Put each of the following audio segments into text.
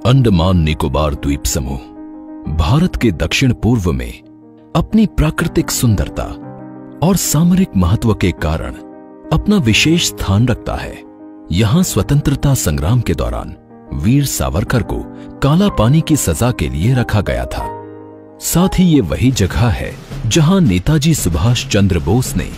अंडमान निकोबार द्वीप समूह भारत के दक्षिण पूर्व में अपनी प्राकृतिक सुंदरता और सामरिक महत्व के कारण अपना विशेष स्थान रखता है। यहां स्वतंत्रता संग्राम के दौरान वीर सावरकर को काला पानी की सजा के लिए रखा गया था। साथ ही ये वही जगह है जहां नेताजी सुभाष चंद्र बोस ने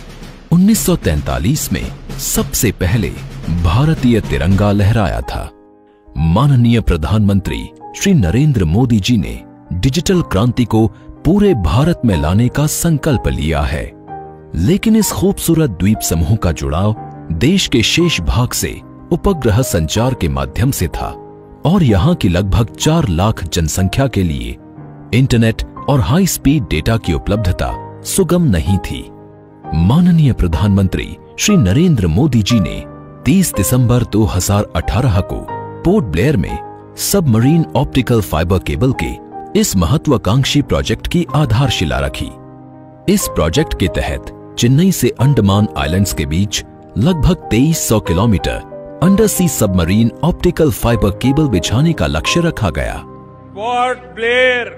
1943 में सबसे पहले भारतीय तिरंगा लहराया था। माननीय प्रधानमंत्री श्री नरेंद्र मोदी जी ने डिजिटल क्रांति को पूरे भारत में लाने का संकल्प लिया है, लेकिन इस खूबसूरत द्वीप समूह का जुड़ाव देश के शेष भाग से उपग्रह संचार के माध्यम से था और यहां की लगभग 4 लाख जनसंख्या के लिए इंटरनेट और हाई स्पीड डेटा की उपलब्धता सुगम नहीं थी। माननीय प्रधानमंत्री श्री नरेंद्र मोदी जी ने 30 दिसंबर 2018 को पोर्ट ब्लेयर में सबमरीन ऑप्टिकल फाइबर केबल के इस महत्वाकांक्षी प्रोजेक्ट की आधारशिला रखी। इस प्रोजेक्ट के तहत चेन्नई से अंडमान आइलैंड्स के बीच लगभग 2300 kilometre under sea submarine optical fibre cable बिछाने का लक्ष्य रखा गया। पोर्ट ब्लेयर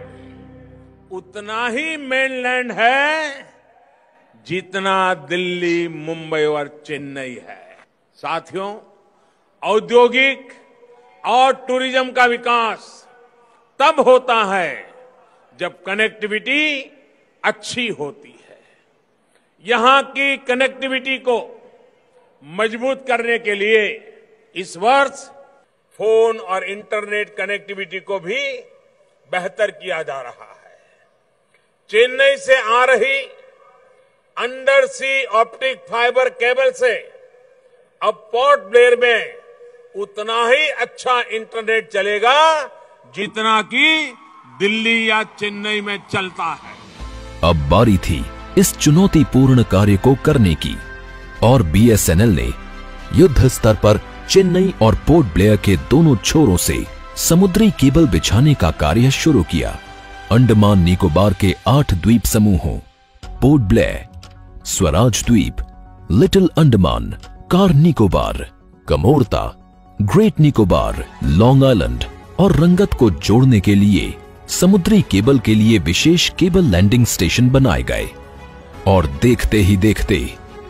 उतना ही मेनलैंड है जितना दिल्ली, मुंबई और चेन्नई है। साथियों, औद्योगिक और टूरिज्म का विकास तब होता है जब कनेक्टिविटी अच्छी होती है। यहां की कनेक्टिविटी को मजबूत करने के लिए इस वर्ष फोन और इंटरनेट कनेक्टिविटी को भी बेहतर किया जा रहा है। चेन्नई से आ रही under sea optic fibre cable से अब पोर्ट ब्लेयर में उतना ही अच्छा इंटरनेट चलेगा जितना कि दिल्ली या चेन्नई में चलता है। अब बारी थी इस चुनौतीपूर्ण कार्य को करने की और बीएसएनएल ने युद्ध स्तर पर चेन्नई और पोर्ट ब्लेयर के दोनों छोरों से समुद्री केबल बिछाने का कार्य शुरू किया। अंडमान निकोबार के 8 द्वीप समूहों port Blair, Swaraj Dweep, Little Andaman, Car Nicobar, Kamorta, Great Nicobar, Long Island और रंगत को जोड़ने के लिए समुद्री केबल के लिए विशेष केबल लैंडिंग स्टेशन बनाए गए और देखते ही देखते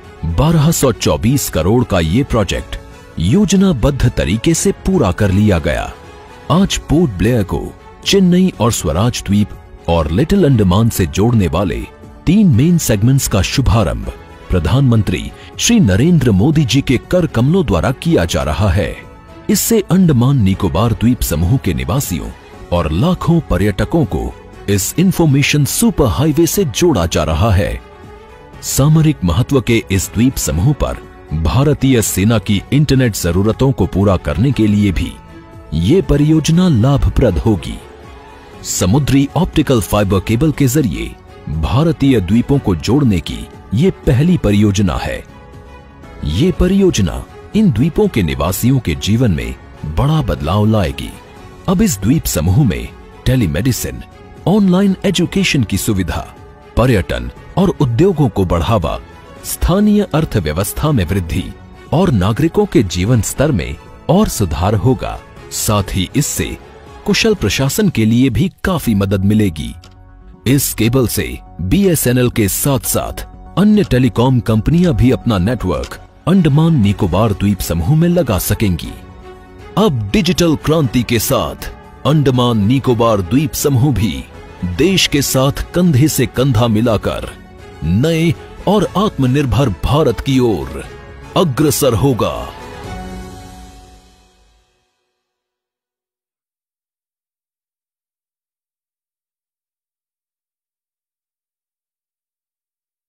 1224 करोड़ का ये प्रोजेक्ट योजनाबद्ध तरीके से पूरा कर लिया गया। आज पोर्ट ब्लेयर को चेन्नई और स्वराज द्वीप और लिटिल अंडमान से जोड़ने वाले 3 मेन सेगमेंट्स का शुभारंभ प्रधानमंत्री श्री नरेंद्र मोदी जी के कर कमलों द्वारा किया जा रहा है। इससे अंडमान निकोबार द्वीप समूह के निवासियों और लाखों पर्यटकों को इस इंफॉर्मेशन सुपर हाईवे से जोड़ा जा रहा है। सामरिक महत्व के इस द्वीप समूह पर भारतीय सेना की इंटरनेट जरूरतों को पूरा करने के लिए भी ये परियोजना लाभप्रद होगी। समुद्री ऑप्टिकल फाइबर केबल के जरिए भारतीय द्वीपों को जोड़ने की ये पहली परियोजना है। ये परियोजना इन द्वीपों के निवासियों के जीवन में बड़ा बदलाव लाएगी। अब इस द्वीप समूह में टेलीमेडिसिन, ऑनलाइन एजुकेशन की सुविधा, पर्यटन और उद्योगों को बढ़ावा, स्थानीय अर्थव्यवस्था में वृद्धि और नागरिकों के जीवन स्तर में और सुधार होगा। साथ ही इससे कुशल प्रशासन के लिए भी काफी मदद मिलेगी। इस केबल से बीएसएनएल के साथ साथ अन्य टेलीकॉम कंपनियां भी अपना नेटवर्क अंडमान निकोबार द्वीप समूह में लगा सकेंगी। अब डिजिटल क्रांति के साथ अंडमान निकोबार द्वीप समूह भी देश के साथ कंधे से कंधा मिलाकर नए और आत्मनिर्भर भारत की ओर अग्रसर होगा।